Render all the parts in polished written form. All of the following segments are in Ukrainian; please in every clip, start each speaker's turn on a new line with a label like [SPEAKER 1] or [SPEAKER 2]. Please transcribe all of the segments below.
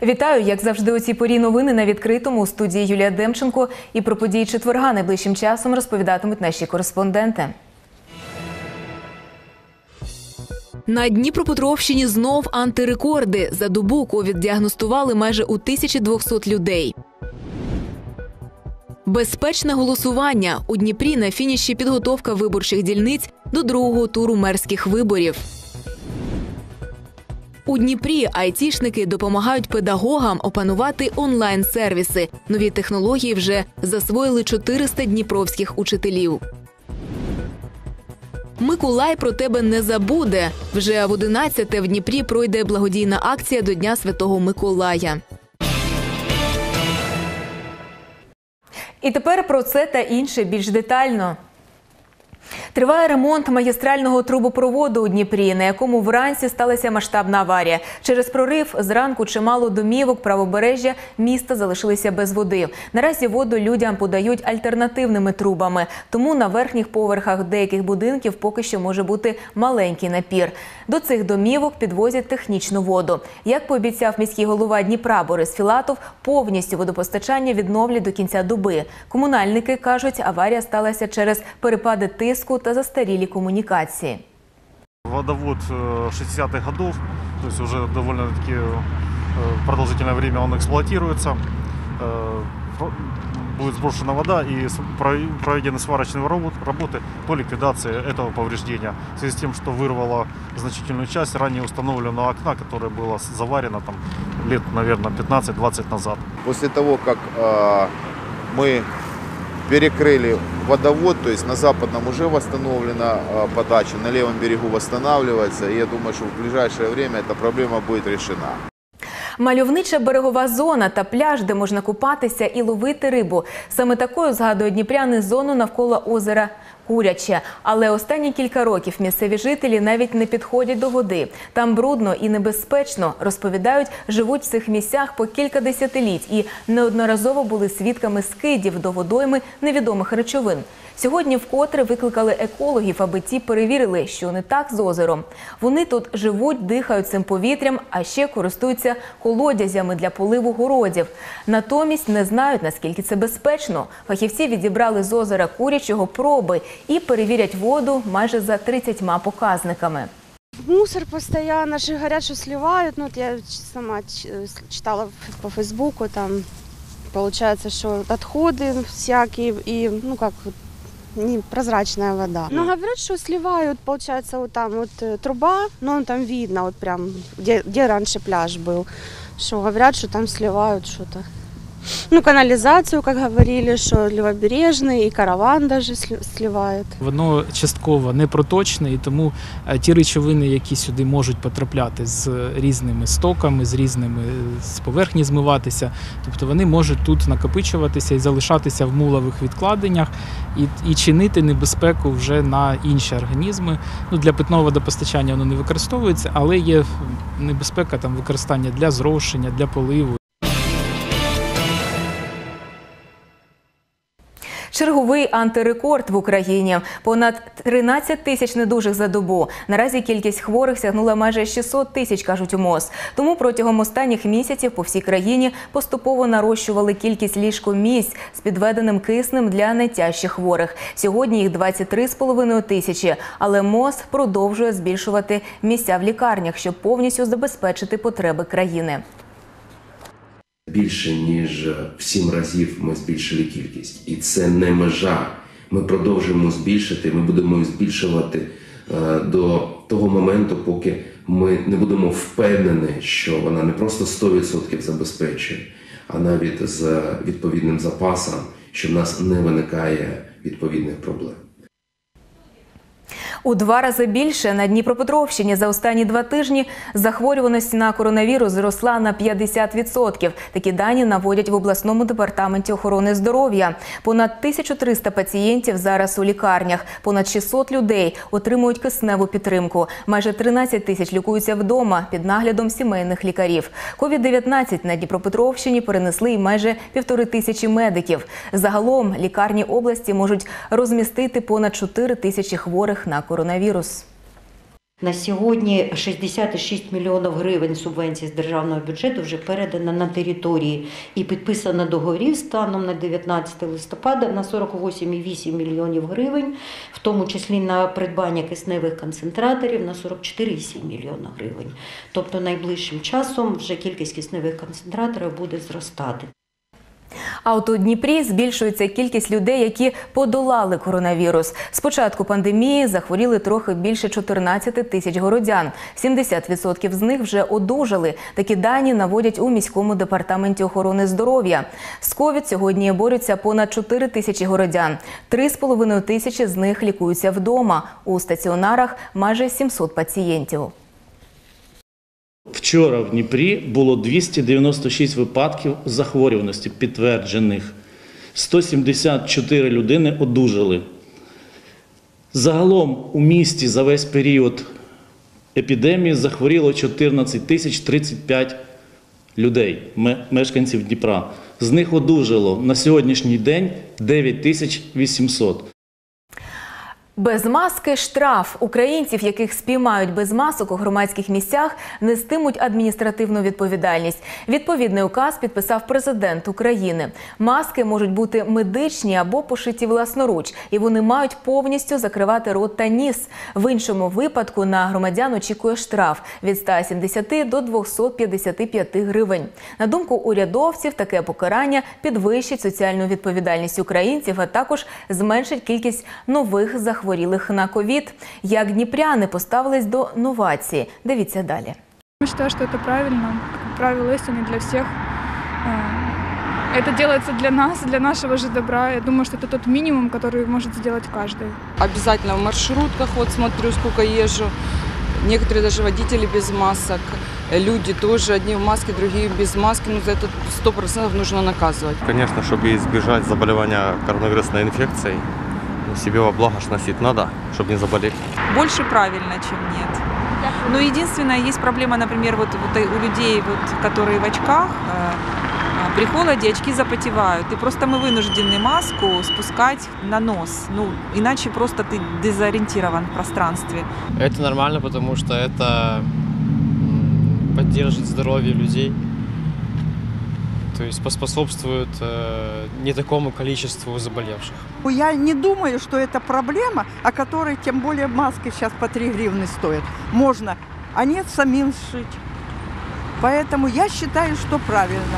[SPEAKER 1] Вітаю, як завжди, у цій порі новини на відкритому. У студії Юлія Демченко. І про події четверга найближчим часом розповідатимуть наші кореспонденти. На Дніпропетровщині знов антирекорди. За добу ковід діагностували майже у 1200 людей. Безпечне голосування. У Дніпрі на фініші підготовка виборчих дільниць до другого туру мерських виборів. У Дніпрі айтішники допомагають педагогам опанувати онлайн-сервіси. Нові технології вже засвоїли 400 дніпровських учителів. Миколай про тебе не забуде. Вже в 11-те в Дніпрі пройде благодійна акція до Дня Святого Миколая. І тепер про це та інше більш детально. Триває ремонт магістрального трубопроводу у Дніпрі, на якому вранці сталася масштабна аварія. Через прорив зранку чимало домівок правобережжя міста залишилися без води. Наразі воду людям подають альтернативними трубами, тому на верхніх поверхах деяких будинків поки що може бути маленький напір. До цих домівок підвозять технічну воду. Як пообіцяв міський голова Дніпра Борис Філатов, повністю водопостачання відновлять до кінця доби. Комунальники кажуть, аварія сталася через перепади тиску та застарілі коммуникации.
[SPEAKER 2] Водовод 60-х годов, то есть уже довольно-таки продолжительное время он эксплуатируется. Будет сброшена вода и проведены сварочные работы по ликвидации этого повреждения. В связи с тем, что вырвало значительную часть ранее установленного окна, которое было заварено там, лет, наверное, 15-20 назад.
[SPEAKER 3] После того, как мы перекрыли водовод, то есть на западном уже восстановлена подача, на левом берегу восстанавливается, и я думаю, что в ближайшее время эта проблема будет решена.
[SPEAKER 1] Мальовнича берегова зона та пляж, де можна купатися і ловити рибу. Саме такою згадують дніпряни зону навколо озера Куряче. Але останні кілька років місцеві жителі навіть не підходять до води. Там брудно і небезпечно, розповідають, живуть в цих місцях по кілька десятиліть і неодноразово були свідками скидів до водойми невідомих речовин. Сьогодні вкотре викликали екологів, аби ті перевірили, що не так з озером. Вони тут живуть, дихають цим повітрям, а ще користуються колодязями для поливу городів. Натомість не знають, наскільки це безпечно. Фахівці відібрали з озера Курячого проби і перевірять воду майже за 30 показниками.
[SPEAKER 4] Мусор постоянно же говорят, что сливают. Ну, вот я сама читала по Фейсбуку, там получается, что отходы всякие и, ну, как вот, непрозрачная вода. Но говорят, что сливают, получается, вот там вот труба, но там видно, вот прям, где раньше пляж был, что говорят, что там сливают что-то. Ну, каналізацію, як говорили, що лівобережний, і караван навіть сливають.
[SPEAKER 5] Воно частково непроточне, і тому ті речовини, які сюди можуть потрапляти з різними стоками, з поверхні змиватися, тобто вони можуть тут накопичуватися і залишатися в мулових відкладеннях і чинити небезпеку вже на інші організми. Ну, для питного водопостачання воно не використовується, але є небезпека там використання для зрошення, для поливу.
[SPEAKER 1] Черговий антирекорд в Україні. Понад 13 тисяч недужих за добу. Наразі кількість хворих сягнула майже 600 тисяч, кажуть у МОЗ. Тому протягом останніх місяців по всій країні поступово нарощували кількість ліжкомісць з підведеним киснем для найтяжчих хворих. Сьогодні їх 23,5 тисячі, але МОЗ продовжує збільшувати місця в лікарнях, щоб повністю забезпечити потреби країни.
[SPEAKER 6] Більше, ніж в 7 разів ми збільшили кількість. І це не межа. Ми продовжуємо збільшити, ми будемо збільшувати до того моменту, поки ми не будемо впевнені, що вона не просто 100% забезпечує, а навіть з відповідним запасом, що в нас не виникає відповідних проблем.
[SPEAKER 1] У 2 рази більше на Дніпропетровщині за останні 2 тижні захворюваність на коронавірус зросла на 50%. Такі дані наводять в обласному департаменті охорони здоров'я. Понад 1300 пацієнтів зараз у лікарнях, понад 600 людей отримують кисневу підтримку. Майже 13 тисяч лікуються вдома під наглядом сімейних лікарів. COVID-19 на Дніпропетровщині перенесли і майже 1500 медиків. Загалом лікарні області можуть розмістити понад 4 тисячі хворих на коронавірус.
[SPEAKER 7] На сьогодні 66 мільйонів гривень субвенцій з державного бюджету вже передано на території і підписано договорів станом на 19 листопада на 48,8 мільйонів гривень, в тому числі на придбання кисневих концентраторів на 44,7 мільйона гривень. Тобто найближчим часом вже кількість кисневих концентраторів буде зростати.
[SPEAKER 1] А от у Дніпрі збільшується кількість людей, які подолали коронавірус. З початку пандемії захворіли трохи більше 14 тисяч городян. 70% з них вже одужали. Такі дані наводять у міському департаменті охорони здоров'я. З ковід сьогодні борються понад 4 тисячі городян. 3,5 тисячі з них лікуються вдома. У стаціонарах майже 700 пацієнтів.
[SPEAKER 8] Вчора в Дніпрі було 296 випадків захворюваності підтверджених. 174 людини одужали. Загалом у місті за весь період епідемії захворіло 14 тисяч 35 людей, мешканців Дніпра. З них одужало на сьогоднішній день 9 тисяч 800.
[SPEAKER 1] Без маски – штраф. Українців, яких спіймають без масок у громадських місцях, нестимуть адміністративну відповідальність. Відповідний указ підписав президент України. Маски можуть бути медичні або пошиті власноруч, і вони мають повністю закривати рот та ніс. В іншому випадку на громадян очікує штраф від 170 до 255 гривень. На думку урядовців, таке покарання підвищить соціальну відповідальність українців, а також зменшить кількість нових захворювань. Хворілих на ковід. Як дніпряни поставились до новації? Дивіться далі.
[SPEAKER 9] Я считаю, что это правильно, правило истины для всех. Это делается для нас, для нашего же добра. Я думаю, что это тот минимум, который может сделать каждый.
[SPEAKER 10] Обязательно в маршрутках, вот смотрю, сколько езжу. Некоторые даже водители без масок. Люди тоже, одни в маске, другие без маски. Но за это 100% нужно наказывать.
[SPEAKER 11] Конечно, чтобы избежать заболевания коронавирусной инфекцией, себе во благо носить надо, чтобы не заболеть.
[SPEAKER 12] Больше правильно, чем нет. Но единственное, есть проблема, например, вот у людей, которые в очках, при холоде очки запотевают. И просто мы вынуждены маску спускать на нос. Иначе просто ты дезориентирован в пространстве.
[SPEAKER 13] Это нормально, потому что это поддержит здоровье людей. То есть поспособствует не такому количеству заболевших.
[SPEAKER 14] Я не думаю, что это проблема, о которой тем более маски сейчас по 3 гривны стоят. Можно, а нет самим сшить. Поэтому я считаю, что правильно.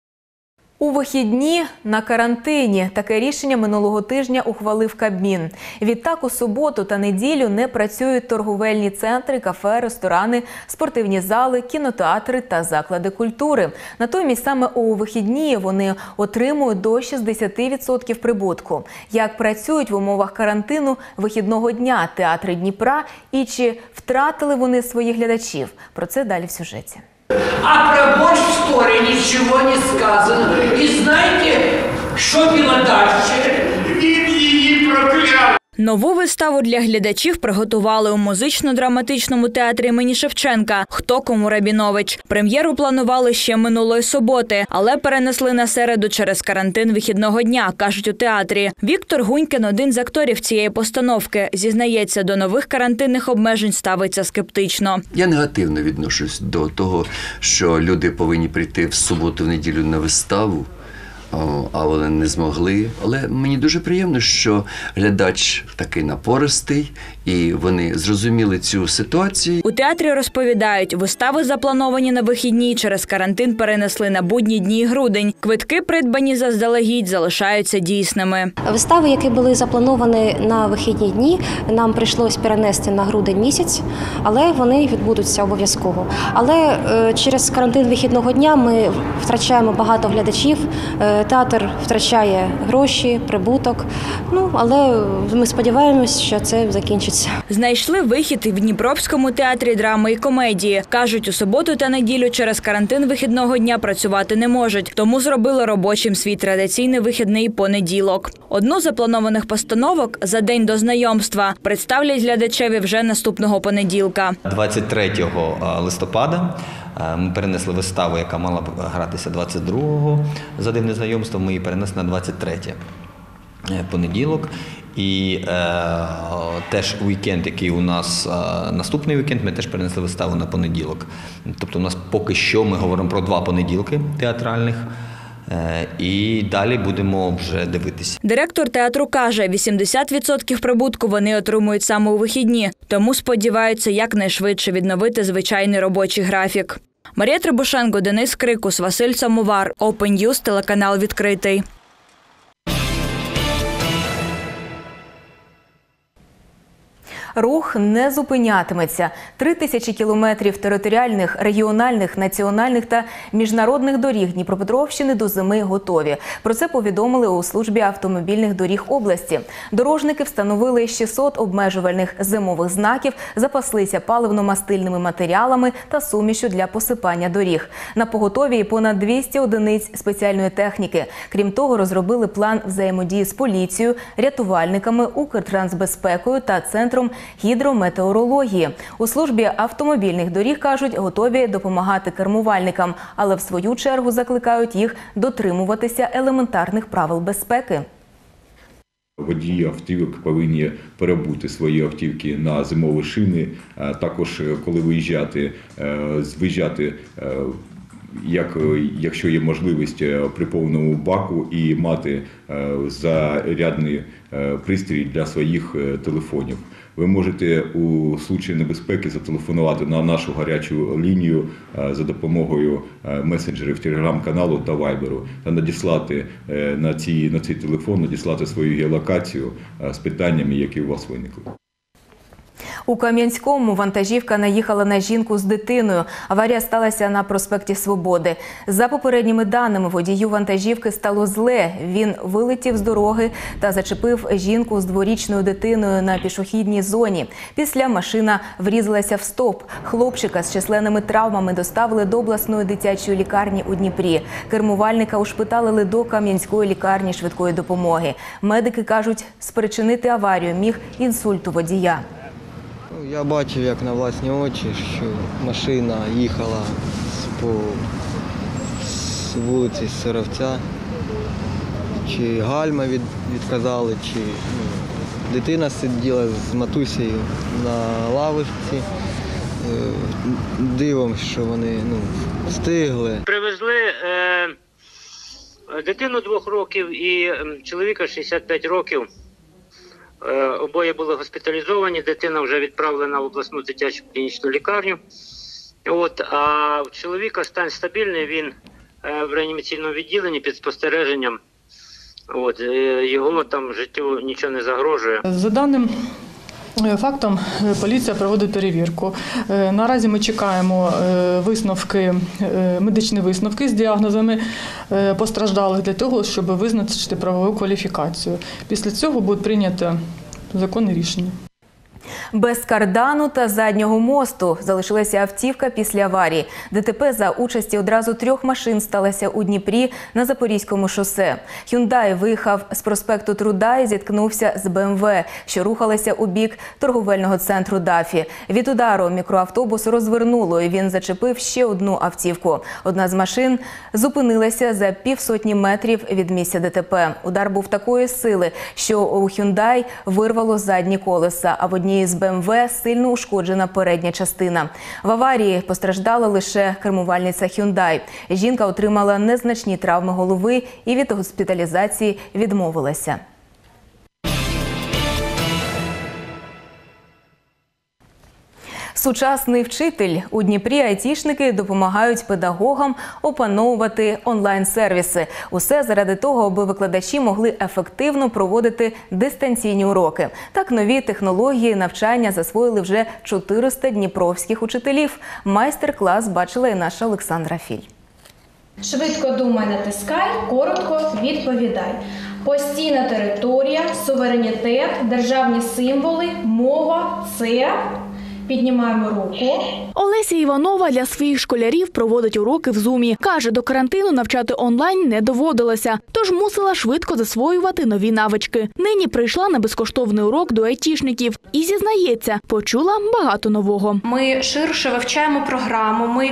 [SPEAKER 1] У вихідні на карантині. Таке рішення минулого тижня ухвалив Кабмін. Відтак у суботу та неділю не працюють торговельні центри, кафе, ресторани, спортивні зали, кінотеатри та заклади культури. Натомість саме у вихідні вони отримують до 60% прибутку. Як працюють в умовах карантину вихідного дня театри Дніпра і чи втратили вони своїх глядачів? Про це далі в сюжеті.
[SPEAKER 15] А про борщ в Торе ничего не сказано. И знаете, что было дальше? Він її прокляв.
[SPEAKER 16] Нову виставу для глядачів приготували у музично-драматичному театрі імені Шевченка «Хто кому Рабінович». Прем'єру планували ще минулої суботи, але перенесли на середу через карантин вихідного дня, кажуть у театрі. Віктор Гунькін, один з акторів цієї постановки, зізнається, до нових карантинних обмежень ставиться скептично.
[SPEAKER 17] Я негативно відношусь до того, що люди повинні прийти в суботу, в неділю на виставу, а вони не змогли. Але мені дуже приємно, що глядач такий напористий, і вони зрозуміли цю ситуацію.
[SPEAKER 16] У театрі розповідають, вистави заплановані на вихідні, через карантин перенесли на будні дні і грудень. Квитки, придбані заздалегідь, залишаються дійсними.
[SPEAKER 18] Вистави, які були заплановані на вихідні дні, нам прийшлось перенести на грудень місяць, але вони відбудуться обов'язково. Але через карантин вихідного дня ми втрачаємо багато глядачів, театр втрачає гроші, прибуток. Але ми сподіваємось, що це закінчиться.
[SPEAKER 16] Знайшли вихід і в Дніпровському театрі драми і комедії. Кажуть, у суботу та неділю через карантин вихідного дня працювати не можуть, тому зробили робочим свій традиційний вихідний понеділок. Одну з запланованих постановок «За день до знайомства» представлять глядачеві вже наступного понеділка.
[SPEAKER 19] 23 листопада ми перенесли виставу, яка мала б гратися 22-го «За день до знайомства», ми її перенесли на 23-е. понеділок. І теж вікенд, який у нас наступний вікенд, ми теж перенесли виставу на понеділок. Тобто у нас поки що ми говоримо про 2 понеділки театральних. І далі будемо вже дивитися.
[SPEAKER 16] Директор театру каже, 80% прибутку вони отримують саме у вихідні, тому сподіваються якнайшвидше відновити звичайний робочий графік. Марія Требушенко, Денис Крикус, Василь Самовар, Open News, телеканал «Відкритий».
[SPEAKER 1] Рух не зупинятиметься. 3000 кілометрів територіальних, регіональних, національних та міжнародних доріг Дніпропетровщини до зими готові. Про це повідомили у службі автомобільних доріг області. Дорожники встановили 600 обмежувальних зимових знаків, запаслися паливно-мастильними матеріалами та сумішю для посипання доріг. На поготові понад 200 одиниць спеціальної техніки. Крім того, розробили план взаємодії з поліцією, рятувальниками, Укртрансбезпекою та Центром гідрометеорології. У службі автомобільних доріг, кажуть, готові допомагати кермувальникам, але в свою чергу закликають їх дотримуватися елементарних правил безпеки.
[SPEAKER 20] Водії автівок повинні перебути свої автівки на зимові шини. Також, коли виїжджати, якщо є можливість, при повному баку і мати зарядний пристрій для своїх телефонів. Ви можете у випадку небезпеки зателефонувати на нашу гарячу лінію за допомогою месенджерів Телеграм-каналу та Вайберу та надіслати на цей телефон, надіслати свою геолокацію з питаннями, які у вас виникли.
[SPEAKER 1] У Кам'янському вантажівка наїхала на жінку з дитиною. Аварія сталася на проспекті Свободи. За попередніми даними, водію вантажівки стало зле. Він вилетів з дороги та зачепив жінку з 2-річною дитиною на пішохідній зоні. Після машина врізалася в стовп. Хлопчика з численними травмами доставили до обласної дитячої лікарні у Дніпрі. Кермувальника ушпиталили до Кам'янської лікарні швидкої допомоги. Медики кажуть, спричинити аварію міг інсульт у водія.
[SPEAKER 21] Я бачив, як на власні очі, що машина їхала по вулиці Сировця. Чи гальма відказали, чи дитина сиділа з матусею на лавочці. Дивом, що вони встигли.
[SPEAKER 22] Привезли дитину 2 років і чоловіка 65 років. Обоє були госпіталізовані, дитина вже відправлена в обласну дитячу клінічну лікарню. А у чоловіка стан стабільний, він в реанімаційному відділенні під спостереженням. Його там життю нічого не загрожує.
[SPEAKER 23] За даним фактом поліція проводить перевірку. Наразі ми чекаємо медичні висновки з діагнозами постраждалих для того, щоб визначити правову кваліфікацію. Після цього буде прийнято законне рішення.
[SPEAKER 1] Без кардану та заднього мосту залишилася автівка після аварії. ДТП за участі одразу 3 машин сталося у Дніпрі на Запорізькому шосе. Hyundai виїхав з проспекту Труда і зіткнувся з BMW, що рухалася у бік торговельного центру Дафі. Від удару мікроавтобус розвернуло, і він зачепив ще одну автівку. Одна з машин зупинилася за півсотні метрів від місця ДТП. Удар був такої сили, що у Hyundai вирвало задні колеса, а в одній з BMW сильно ушкоджена передня частина. В аварії постраждала лише кермувальниця Hyundai. Жінка отримала незначні травми голови і від госпіталізації відмовилася. Сучасний вчитель. У Дніпрі айтішники допомагають педагогам опановувати онлайн-сервіси. Усе заради того, аби викладачі могли ефективно проводити дистанційні уроки. Так нові технології навчання засвоїли вже 400 дніпровських учителів. Майстер-клас бачила і наша Олександра Філь.
[SPEAKER 24] Швидко думай, натискай, коротко відповідай. Постійна територія, суверенітет, державні символи, мова – це Піднімаємо руку.
[SPEAKER 2] Олеся Іванова для своїх школярів проводить уроки в Зумі. Каже, до карантину навчати онлайн не доводилося, тож мусила швидко засвоювати нові навички. Нині прийшла на безкоштовний урок до айтішників і зізнається, почула багато нового.
[SPEAKER 24] Ми ширше вивчаємо програму, ми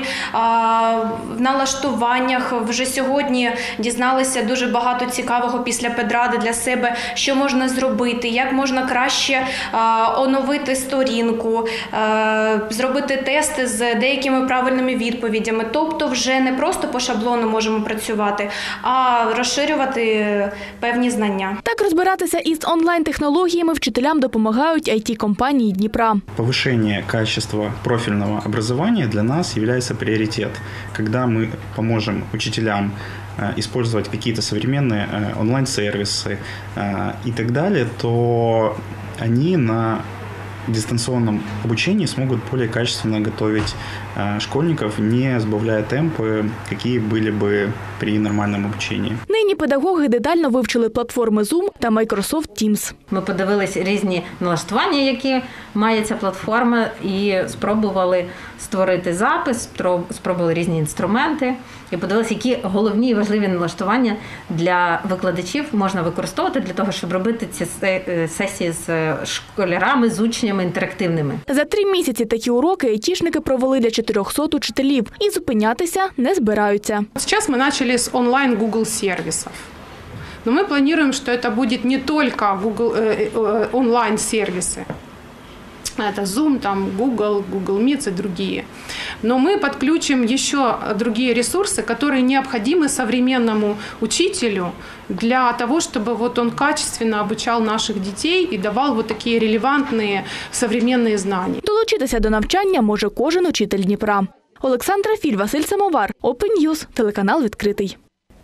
[SPEAKER 24] в налаштуваннях вже сьогодні дізналися дуже багато цікавого після педради для себе, що можна зробити, як можна краще оновити сторінку, зробити тести з деякими правильними відповідями. Тобто вже не просто по шаблону можемо працювати, а розширювати певні знання.
[SPEAKER 2] Так розбиратися із онлайн-технологіями вчителям допомагають IT-компанії Дніпра.
[SPEAKER 3] Повышение качества профильного образования для нас является приоритет. Когда мы поможем учителям использовать какие-то современные онлайн-сервисы и так далее, то они на дистанционном обучении смогут более качественно готовить школьников, не сбавляя темпы, какие были бы при нормальном обучении.
[SPEAKER 2] Нині педагоги детально вивчили платформи Zoom та Microsoft Teams.
[SPEAKER 7] Ми подивилися різні налаштування, які має ця платформа, і спробували створити запис, спробували різні інструменти і подивилися, які головні і важливі налаштування для викладачів можна використовувати для того, щоб робити ці сесії з школярами, з учнями інтерактивними.
[SPEAKER 2] За 3 місяці такі уроки айтішники провели для 400 учителів і зупинятися не збираються.
[SPEAKER 4] Сейчас мы начали с онлайн Google сервисов. Но мы планируем, что это будет не только Google онлайн-сервисы. Это Zoom, там, Google Meets и другие. Но мы подключим еще другие ресурсы, которые необходимы современному учителю для того, чтобы вот он качественно обучал наших детей и давал вот такие релевантные современные знания.
[SPEAKER 2] Долучитися до навчання може кожен учитель Дніпра. Олександра Філь, Василь Самовар, Open News, телеканал «Відкритий».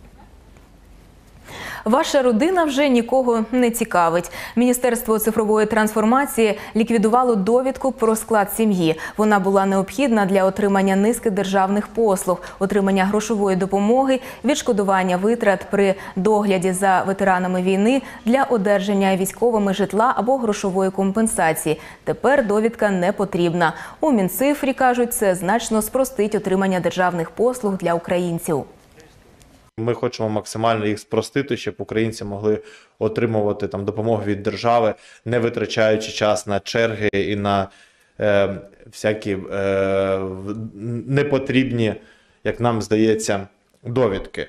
[SPEAKER 1] Ваша родина вже нікого не цікавить. Міністерство цифрової трансформації ліквідувало довідку про склад сім'ї. Вона була необхідна для отримання низки державних послуг, отримання грошової допомоги, відшкодування витрат при догляді за ветеранами війни, для одержання військовими житла або грошової компенсації. Тепер довідка не потрібна. У Мінцифрі кажуть, це значно спростить отримання державних послуг для українців.
[SPEAKER 5] Ми хочемо максимально їх спростити, щоб українці могли отримувати допомогу від держави, не витрачаючи час на черги і на всякі непотрібні, як нам здається, довідки.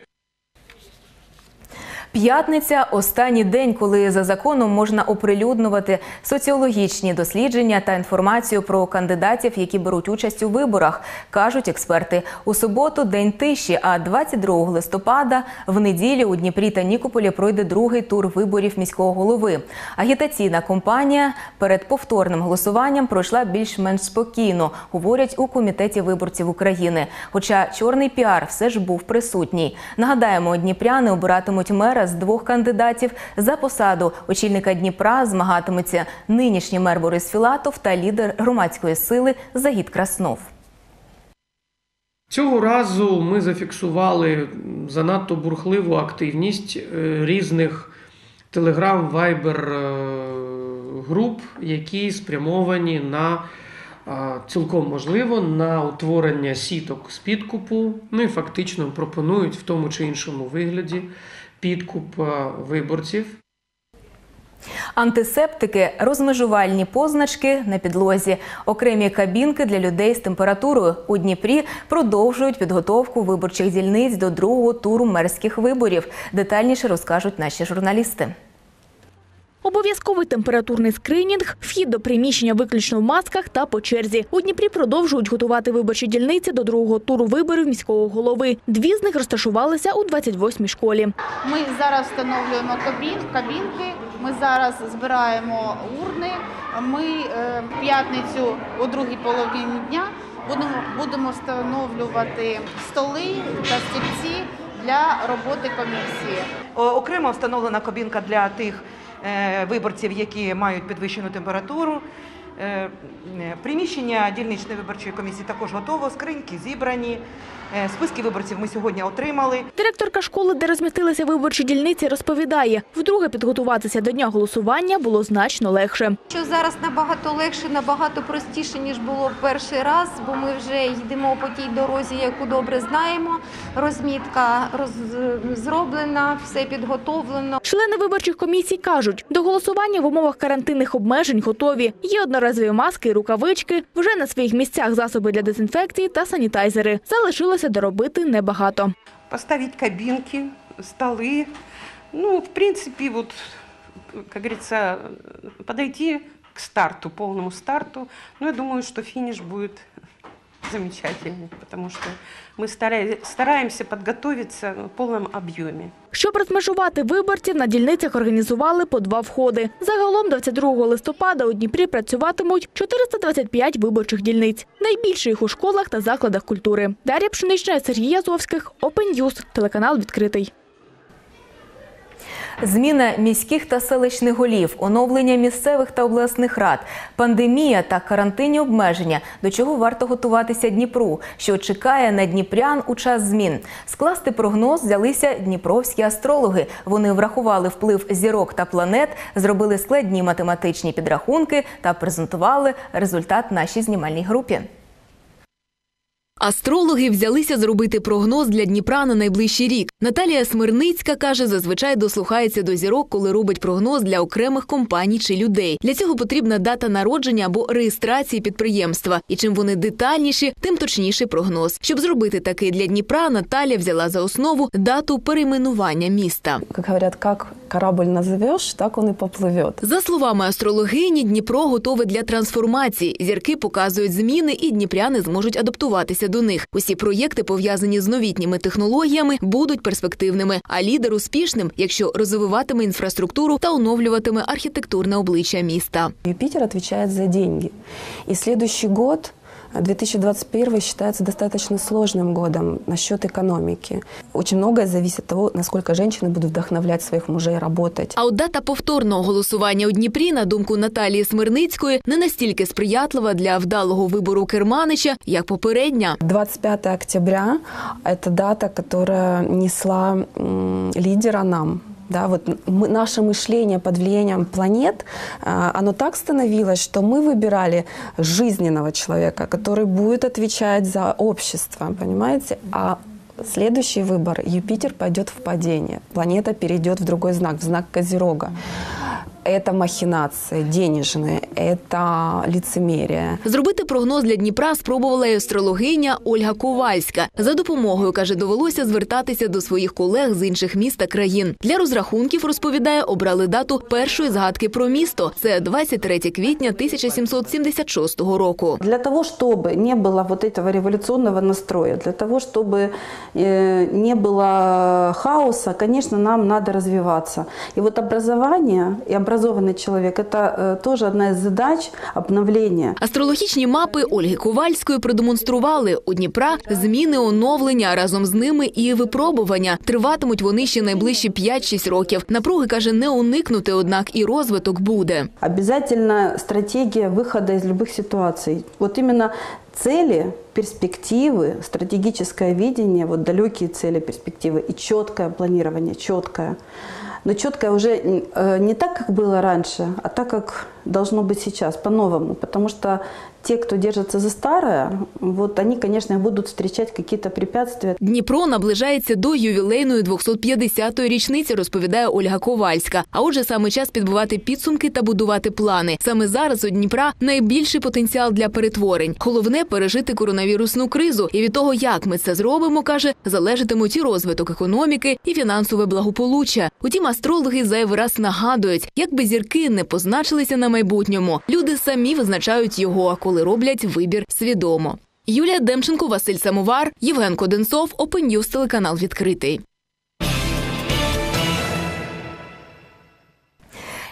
[SPEAKER 1] П'ятниця – останній день, коли за законом можна оприлюднювати соціологічні дослідження та інформацію про кандидатів, які беруть участь у виборах, кажуть експерти. У суботу – день тиші, а 22 листопада в неділю у Дніпрі та Нікополі пройде другий тур виборів міського голови. Агітаційна кампанія перед повторним голосуванням пройшла більш-менш спокійно, говорять у Комітеті виборців України. Хоча чорний піар все ж був присутній. Нагадаємо, дніпряни обиратимуть мера з 2 кандидатів. За посаду очільника Дніпра змагатиметься нинішній мер Борис Філатов та лідер громадської сили Загід Краснов.
[SPEAKER 25] Цього разу ми зафіксували занадто бурхливу активність різних телеграм, вайбер груп, які спрямовані на, цілком можливо, на утворення сіток з підкупу, і фактично пропонують в тому чи іншому вигляді підкуп виборців.
[SPEAKER 1] Антисептики, розмежувальні позначки на підлозі, окремі кабінки для людей з температурою. У Дніпрі продовжують підготовку виборчих дільниць до другого туру мерських виборів. Детальніше розкажуть наші журналісти.
[SPEAKER 2] Обов'язковий температурний скринінг, вхід до приміщення виключно в масках та по черзі. У Дніпрі продовжують готувати виборчі дільниці до другого туру виборів міського голови. 2 з них розташувалися у 28-й школі.
[SPEAKER 26] Ми зараз встановлюємо кабінки, ми зараз збираємо урни. Ми в п'ятницю о другій половині дня будемо встановлювати столи та стільці для роботи комісії.
[SPEAKER 27] Окремо встановлена кабінка для тих виборців, які мають підвищену температуру. Приміщення дільничної виборчої комісії також готово, скриньки зібрані. Списки виборців ми сьогодні отримали.
[SPEAKER 2] Директорка школи, де розмістилися виборчі дільниці, розповідає, вдруге підготуватися до дня голосування було значно легше.
[SPEAKER 6] Що зараз набагато легше, набагато простіше, ніж було перший раз, бо ми вже йдемо по тій дорозі, яку добре знаємо. Розмітка зроблена, все підготовлено.
[SPEAKER 2] Члени виборчих комісій кажуть, до голосування в умовах карантинних обмежень готові. Є одноразові маски і рукавички, вже на своїх місцях засоби для дезінфекції та санітайзери. Залишилося доробити небагато.
[SPEAKER 27] Поставить кабинки, столы. Ну, в принципе, вот, как говорится, подойти к старту, полному старту. Но я думаю, что финиш будет замечательный, потому что мы стараемся подготовиться в повному об'ємі.
[SPEAKER 2] Щоб розмежувати виборців, на дільницях організували по 2 входи. Загалом 22 листопада у Дніпрі працюватимуть 425 виборчих дільниць. Найбільше їх у школах та закладах культури. Дар'я Пшенична, Сергій Язовських, Open News, телеканал «Відкритий».
[SPEAKER 1] Зміна міських та селищних голів, оновлення місцевих та обласних рад, пандемія та карантинні обмеження. До чого варто готуватися Дніпру? Що чекає на дніпрян у час змін? Скласти прогноз взялися дніпровські астрологи. Вони врахували вплив зірок та планет, зробили складні математичні підрахунки та презентували результат нашій знімальній групі.
[SPEAKER 8] Астрологи взялися зробити прогноз для Дніпра на найближчий рік. Наталія Смирницька каже, зазвичай дослухається до зірок, коли робить прогноз для окремих компаній чи людей. Для цього потрібна дата народження або реєстрації підприємства. І чим вони детальніші, тим точніший прогноз. Щоб зробити такий для Дніпра, Наталія взяла за основу дату перейменування міста.
[SPEAKER 9] Як говорять, як корабль називеш, так він і попливе.
[SPEAKER 8] За словами астрологині, Дніпро готове для трансформації. Зірки показують зміни, і дніпряни зможуть адаптуватися до них. Усі проєкти, пов'язані з новітніми технологіями, будуть перспективними, а лідер успішним, якщо розвиватиме інфраструктуру та оновлюватиме архітектурне обличчя міста.
[SPEAKER 9] Юпитер відповідає за гроші. І наступний рік, 2021, считается достаточно сложным годом насчет экономики. Очень многое зависит от того, насколько женщины будут вдохновлять своих мужей работать.
[SPEAKER 8] А от дата повторного голосування у Дніпрі, на думку Наталії Смирницької, не настільки сприятлива для вдалого вибору керманича, як попередня.
[SPEAKER 9] 25 октября – это дата, которая несла лидера нам. Да, вот наше мышление под влиянием планет, оно так становилось, что мы выбирали жизненного человека, который будет отвечать за общество, понимаете? А следующий выбор – Юпитер пойдет в падение, планета перейдет в другой знак, в знак Козерога. Это махинации денежные, это лицемерие.
[SPEAKER 8] Зробити прогноз для Дніпра спробувала і астрологиня Ольга Ковальська. За допомогою, каже, довелося звертатися до своїх колег з інших міст та країн. Для розрахунків, розповідає, обрали дату першої згадки про місто. Це 23 квітня 1776 року.
[SPEAKER 9] Для того, чтобы не было вот этого революционного настроя, для того, чтобы не было хаоса, конечно, нам надо развиваться. И вот образование и образованный человек – это тоже одна из задач обновления.
[SPEAKER 8] Астрологічні мапи Ольги Ковальської продемонстрували у Дніпра зміни, оновлення, разом з ними і випробування. Триватимуть вони ще найближчі 5-6 років. Напруги, каже, не уникнути, однак і розвиток буде.
[SPEAKER 9] Обязательно стратегия выхода из любых ситуаций. Вот именно цели, перспективы, стратегическое видение, вот далекие цели, перспективы и четкое планирование, четкое. Но четкое уже не так, как было раньше, а так, как должно быть сейчас, по-новому. Потому что те, кто держится за старое, вот они, конечно, будут встречать какие-то препятствия.
[SPEAKER 8] Дніпро наближається до ювілейної 250-ї річниці, розповідає Ольга Ковальська. А отже, саме час підбивати підсумки та будувати плани. Саме зараз у Дніпра найбільший потенціал для перетворень. Головне – пережити коронавірусну кризу. І від того, як ми це зробимо, каже, залежатимуть і розвиток економіки, і фінансове благополуччя. Утім, астрологи зайвий раз нагадують, як би зірки не позначилися на майбутньому, люди самі визначають його, коли роблять вибір свідомо. Юлія Демченко, Василь Самовар, Євген Коденцов, Open News, телеканал «Відкритий».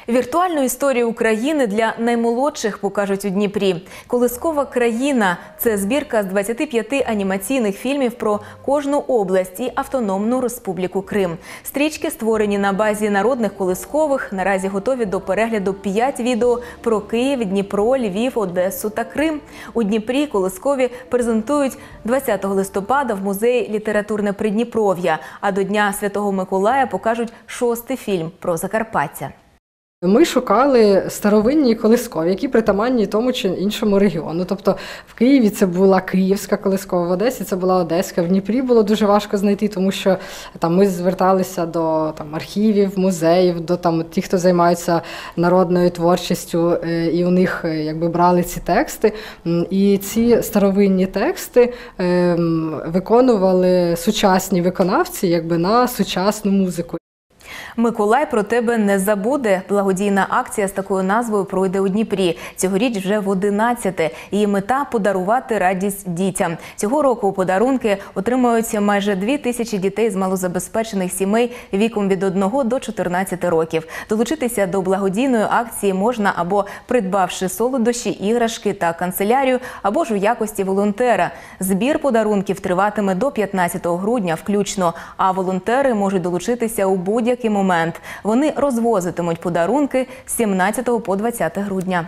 [SPEAKER 1] Віртуальну історію України для наймолодших покажуть у Дніпрі. «Колискова країна» – це збірка з 25 анімаційних фільмів про кожну область і Автономну Республіку Крим. Стрічки створені на базі народних колискових. Наразі готові до перегляду 5 відео про Київ, Дніпро, Львів, Одесу та Крим. У Дніпрі колискові презентують 20 листопада в музеї «Літературне Придніпров'я», а до Дня Святого Миколая покажуть 6-й фільм про Закарпаття.
[SPEAKER 10] Ми шукали старовинні колискові, які притаманні тому чи іншому регіону. Тобто в Києві це була київська колискова, в Одесі це була одеська, в Дніпрі було дуже важко знайти, тому що там ми зверталися до архівів, музеїв, до тих, хто займаються народною творчістю, і у них брали ці тексти. І ці старовинні тексти виконували сучасні виконавці на сучасну музику.
[SPEAKER 1] «Миколай про тебе не забуде». Благодійна акція з такою назвою пройде у Дніпрі. Цьогоріч вже в 11-те. Її мета – подарувати радість дітям. Цього року подарунки отримують майже 2000 дітей з малозабезпечених сімей віком від 1 до 14 років. Долучитися до благодійної акції можна або придбавши солодощі, іграшки та канцелярію, або ж у якості волонтера. Збір подарунків триватиме до 15 грудня включно, а волонтери можуть долучитися у будь-який момент. Вони розвозитимуть подарунки з 17 по 20 грудня.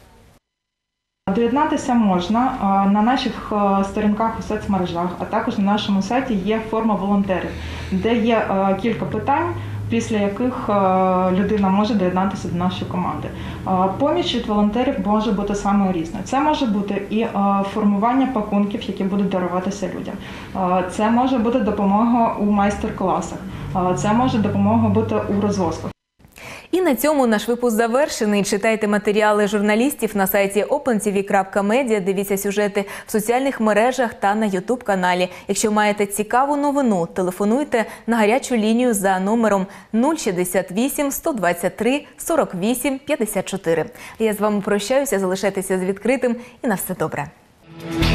[SPEAKER 11] Доєднатися можна на наших сторінках у соцмережах, а також на нашому сайті є форма волонтерів, де є кілька питань, після яких людина може доєднатися до нашої команди. Поміч від волонтерів може бути саме різною. Це може бути і формування пакунків, які будуть даруватися людям. Це може бути допомога у майстер-класах. Це може допомога бути у розвозках.
[SPEAKER 1] І на цьому наш випуск завершений. Читайте матеріали журналістів на сайті opentv.media, дивіться сюжети в соціальних мережах та на YouTube-каналі. Якщо маєте цікаву новину, телефонуйте на гарячу лінію за номером 068 123 48 54. Я з вами прощаюся, залишайтеся з відкритим і на все добре.